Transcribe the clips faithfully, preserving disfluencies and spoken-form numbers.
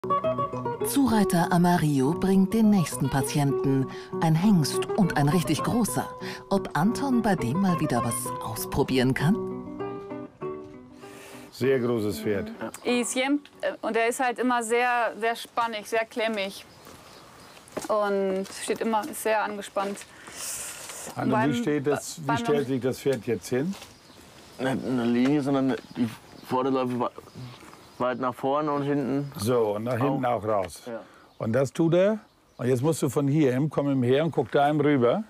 Zureiter Amarillo bringt den nächsten Patienten. Ein Hengst und ein richtig großer. Ob Anton bei dem mal wieder was ausprobieren kann? Sehr großes Pferd. Y siempre, und er ist halt immer sehr, sehr spannig, sehr klemmig. Und steht immer ist sehr angespannt. Anne, Beim- wie, steht das, wie beim- stellt sich das Pferd jetzt hin? Nicht eine Linie, sondern die Vorderläufe wa- weit nach vorne und hinten. So, und nach hinten auch raus. Ja. Und das tut er. Und jetzt musst du von hier hin, komm ihm her und guck da ihm rüber.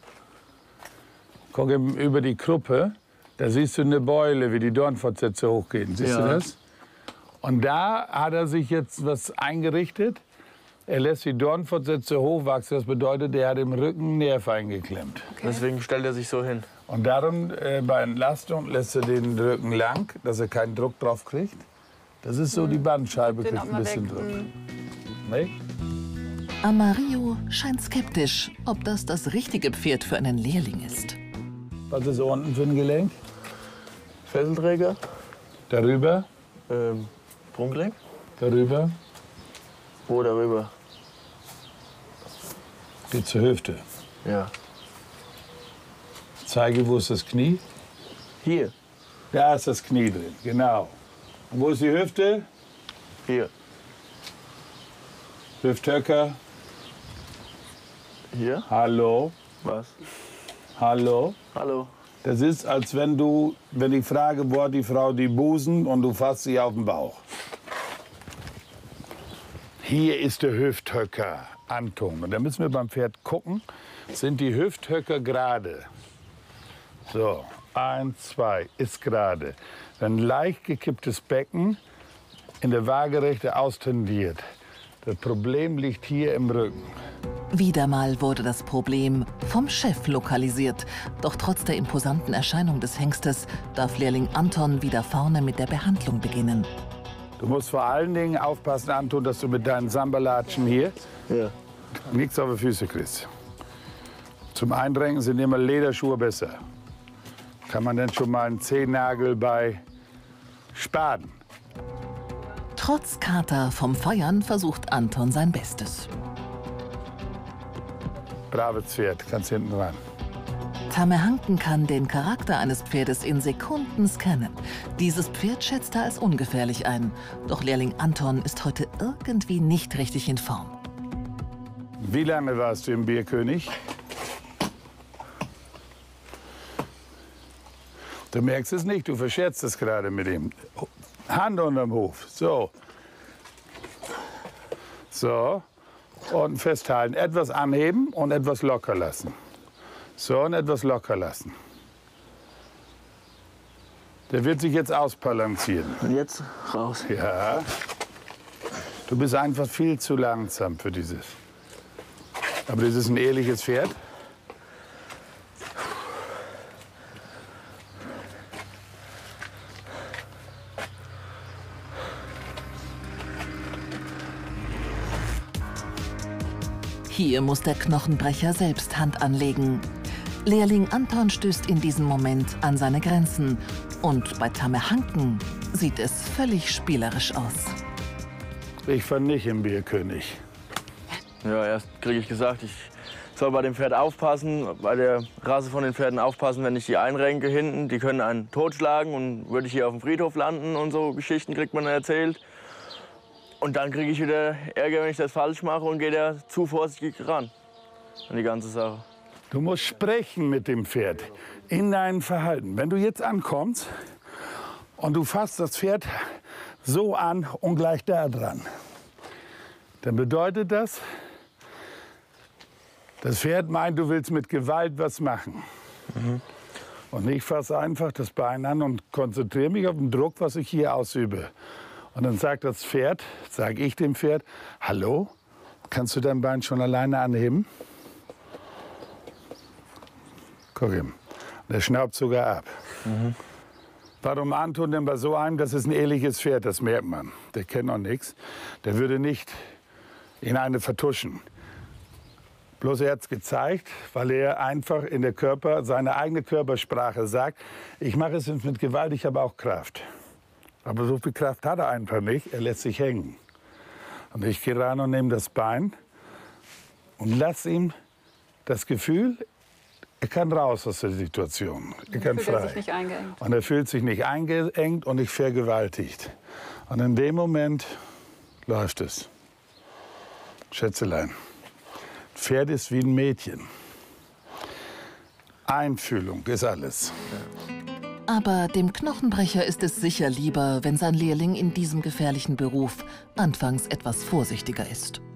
Guck ihm über die Kruppe. Da siehst du eine Beule, wie die Dornfortsätze hochgehen. Siehst Ja. du das? Und da hat er sich jetzt was eingerichtet. Er lässt die Dornfortsätze hochwachsen. Das bedeutet, er hat im Rücken einen Nerv eingeklemmt. Deswegen stellt er sich so hin. Und darum, äh, bei Entlastung, lässt er den Rücken lang, dass er keinen Druck drauf kriegt. Das ist so, die Bandscheibe Den kriegt auch ein mal bisschen weg. Druck. Mm. Nicht? Amarillo scheint skeptisch, ob das das richtige Pferd für einen Lehrling ist. Was ist unten für ein Gelenk? Fesselträger, Darüber, ähm, Prunkgelenk. darüber, Wo darüber? geht zur Hüfte. Ja. Zeige, wo ist das Knie? Hier. Da ist das Knie drin, genau. Und wo ist die Hüfte? Hier. Hüfthöcker. Hier. Hallo, Was? hallo. Hallo. Das ist, als wenn du, wenn ich frage, wo hat die Frau die Busen und du fasst sie auf den Bauch. Hier ist der Hüfthöcker, Anton. Und da müssen wir beim Pferd gucken, sind die Hüfthöcker gerade. So, eins, zwei, ist gerade. Ein leicht gekipptes Becken in der Waagerechte austendiert. Das Problem liegt hier im Rücken. Wieder mal wurde das Problem vom Chef lokalisiert. Doch trotz der imposanten Erscheinung des Hengstes darf Lehrling Anton wieder vorne mit der Behandlung beginnen. Du musst vor allen Dingen aufpassen, Anton, dass du mit deinen Sambalatschen hier Ja. nichts auf die Füße kriegst. Zum Eindrängen sind immer Lederschuhe besser. Kann man denn schon mal einen Zehennagel bei Spaden? Trotz Kater vom Feiern versucht Anton sein Bestes. Braves Pferd, kannst hinten ran. Tamerhanken kann den Charakter eines Pferdes in Sekunden scannen. Dieses Pferd schätzt er als ungefährlich ein. Doch Lehrling Anton ist heute irgendwie nicht richtig in Form. Wie lange warst du im Bierkönig? Du merkst es nicht, du verscherzt es gerade mit ihm. Hand unterm Hof, so. So, und festhalten. Etwas anheben und etwas locker lassen. So, und etwas locker lassen. Der wird sich jetzt ausbalancieren. Und jetzt raus. Ja. Du bist einfach viel zu langsam für dieses. Aber das ist ein ehrliches Pferd. Hier muss der Knochenbrecher selbst Hand anlegen. Lehrling Anton stößt in diesem Moment an seine Grenzen. Und bei Tamerhanken sieht es völlig spielerisch aus. Ich fand nicht im Bierkönig. Ja, erst kriege ich gesagt, ich soll bei dem Pferd aufpassen, bei der Rasse von den Pferden aufpassen, wenn ich die einrenke hinten. Die können einen totschlagen und würde ich hier auf dem Friedhof landen und so Geschichten kriegt man erzählt. Und dann kriege ich wieder Ärger, wenn ich das falsch mache und gehe da zu vorsichtig ran an die ganze Sache. Du musst sprechen mit dem Pferd in deinem Verhalten. Wenn du jetzt ankommst und du fasst das Pferd so an und gleich da dran, dann bedeutet das, das Pferd meint, du willst mit Gewalt was machen. Mhm. Und ich fasse einfach das Bein an und konzentriere mich auf den Druck, was ich hier ausübe. Und dann sagt das Pferd, sage ich dem Pferd, hallo, kannst du dein Bein schon alleine anheben? Guck ihm, der schnaubt sogar ab. Mhm. Warum Anton denn bei so einem? Das ist ein ehrliches Pferd, das merkt man. Der kennt noch nichts. Der würde nicht in eine vertuschen. Bloß er hat es gezeigt, weil er einfach in der Körper, seine eigene Körpersprache sagt, ich mache es nicht mit Gewalt, ich habe auch Kraft. Aber so viel Kraft hat er einfach nicht, er lässt sich hängen. Und ich gehe ran und nehme das Bein und lasse ihm das Gefühl, er kann raus aus der Situation. Er kann Fühlt er frei. sich nicht eingeengt. Und er fühlt sich nicht eingeengt und nicht vergewaltigt. Und in dem Moment läuft es. Schätzelein, Pferd ist wie ein Mädchen. Einfühlung ist alles. Aber dem Knochenbrecher ist es sicher lieber, wenn sein Lehrling in diesem gefährlichen Beruf anfangs etwas vorsichtiger ist.